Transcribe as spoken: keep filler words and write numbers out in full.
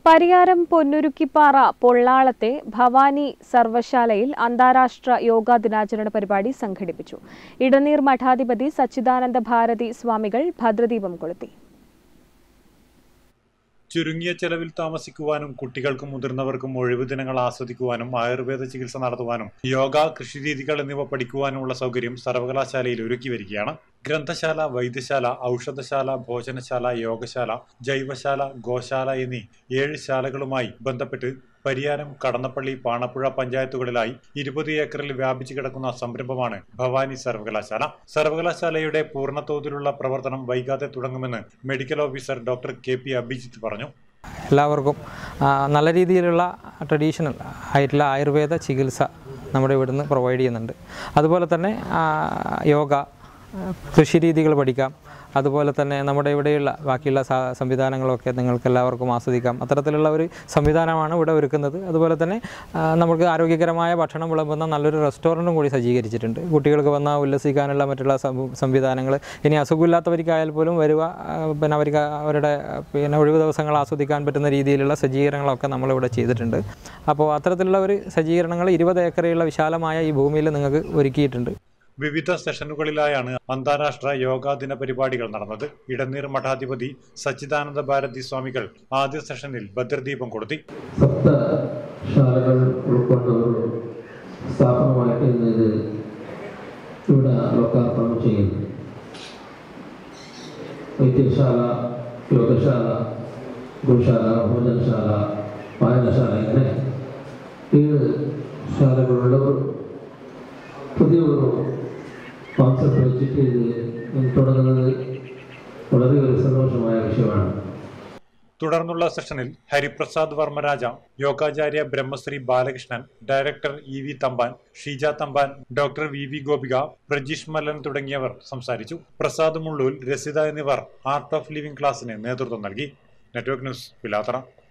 പരിയാരം പൊന്നുരുക്കിപ്പാറ പൊള്ളാളത്തെ ഭവാനി സർവശാലയിൽ അന്താരാഷ്ട്ര യോഗാ ദിനാചരണ പരിപാടി സംഘടിപ്പിച്ചു. ഇടനീർ മഠാധിപതി സച്ചിദാനന്ദ ഭാരതി സ്വാമികൾ ഭദ്രദീപം കൊളുത്തി. ചുരുങ്ങിയ ചെലവിൽ താമസിക്കുവാനും കുട്ടികൾക്കും മുതിർന്നവർക്കും ഒഴിവു ദിനങ്ങൾ ആസ്വദിക്കുവാനും ആയുർവേദ ചികിത്സ നടത്തുവാനും യോഗ, കൃഷിരീതികൾ എന്നിവ പഠിക്കുവാനുമുള്ള സൗകര്യം സർവകലാശാലയിൽ ഒരുക്കി വരികയാണ്. ഗ്രന്ഥശാല, വൈദ്യശാല, ഔഷധശാല, ഭോജനശാല, യോഗശാല, ജൈവശാല, ഗോശാല എന്നീ ഏഴ് ശാലകളുമായി ബന്ധപ്പെട്ട് പരിയാരം, കടന്നപ്പള്ളി, പാണപ്പുഴ പഞ്ചായത്തുകളിലായി ഇരുപത് ഏക്കറിൽ വ്യാപിച്ചു കിടക്കുന്ന സംരംഭമാണ് ഭവാനി സർവകലാശാല. സർവകലാശാലയുടെ പൂർണ്ണതോതിലുള്ള പ്രവർത്തനം വൈകാതെ തുടങ്ങുമെന്ന് medical officer doctor K P Abhijith പറഞ്ഞു. എല്ലാവർക്കും നല്ല രീതിയിലുള്ള ട്രഡീഷണൽ ആയിട്ടുള്ള ആയുർവേദ ചികിത്സ നമ്മുടെ ഇവിടുന്ന് പ്രൊവൈഡ് ചെയ്യുന്നുണ്ട്. അതുപോലെ തന്നെ യോഗ, കൃഷിരീതികൾ പഠിക്കാം. അതുപോലെ തന്നെ നമ്മുടെ ഇവിടെയുള്ള ബാക്കിയുള്ള സംവിധാനങ്ങളൊക്കെ നിങ്ങൾക്ക് എല്ലാവർക്കും ആസ്വദിക്കാം. അത്തരത്തിലുള്ള ഒരു സംവിധാനമാണ് ഇവിടെ ഒരുക്കുന്നത്. അതുപോലെ തന്നെ നമുക്ക് ആരോഗ്യകരമായ ഭക്ഷണം വിളമ്പുന്ന നല്ലൊരു റെസ്റ്റോറൻറ്റും കൂടി സജ്ജീകരിച്ചിട്ടുണ്ട്. കുട്ടികൾക്ക് വന്നാൽ ഉല്ലസിക്കാനുള്ള മറ്റുള്ള സംവിധാനങ്ങൾ, ഇനി അസുഖമില്ലാത്തവർക്കായാൽ പോലും വരുക, പിന്നെ അവർക്ക് അവരുടെ പിന്നെ ഒഴിവ് ദിവസങ്ങൾ ആസ്വദിക്കാൻ പറ്റുന്ന രീതിയിലുള്ള സജ്ജീകരണങ്ങളൊക്കെ നമ്മളിവിടെ ചെയ്തിട്ടുണ്ട്. അപ്പോൾ അത്തരത്തിലുള്ള ഒരു സജ്ജീകരണങ്ങൾ ഇരുപത് ഏക്കറുള്ള വിശാലമായ ഈ ഭൂമിയിൽ നിങ്ങൾക്ക് ഒരുക്കിയിട്ടുണ്ട്. വിവിധ സെഷനുകളിലായാണ് അന്താരാഷ്ട്ര യോഗാ ദിന പരിപാടികൾ നടന്നത്. ഇടനീർ മഠാധിപതി സച്ചിദാനന്ദ ഭാരതി സ്വാമികൾ ആദ്യ സെഷനിൽ ഭദ്രദീപം കൊളുത്തി. സപ്തശാലകൾ ഉൾക്കൊണ്ടൊരു സ്ഥാപനമായിട്ട് ഇത് ഇവിടെ ലോകാർപ്പണം ചെയ്യുന്നു. വൈദ്യശാല, യോഗശാല, ഗോശാല, ഭോജനശാല, വായനശാല ഇങ്ങനെ ഏഴ് ശാലകളുള്ള ഒരു പുതിയൊരു കോൺസെപ്റ്റ് വെച്ചിട്ട് ഇത് തുടങ്ങുന്നത് വളരെ ഒരു സന്തോഷമായ വിഷയമാണ്. തുടർന്നുള്ള സെഷനിൽ Hariprasad Varmaraja, Yogacharya Brahmashri Balakrishnan, director E V Thampan, Sheeja Thampan, doctor V V Gopika, Prajeesh Mallan തുടങ്ങിയവർ സംസാരിച്ചു. പ്രസാദ് മുള്ളൂൽ, രസിത എന്നിവർ ആർട്ട് ഓഫ് ലിവിംഗ് ക്ലാസിന് നേതൃത്വം നൽകി. Network news, Pilathara.